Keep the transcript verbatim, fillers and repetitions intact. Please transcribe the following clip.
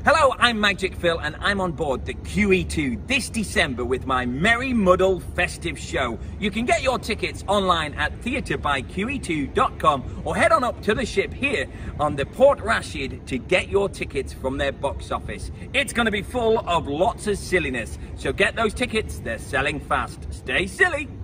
Hello, I'm Magic Phil and I'm on board the Q E two this December with my Merry Muddle festive show. You can get your tickets online at theatre by Q E two dot com or head on up to the ship here on the Port Rashid to get your tickets from their box office. It's going to be full of lots of silliness, so get those tickets, they're selling fast. Stay silly!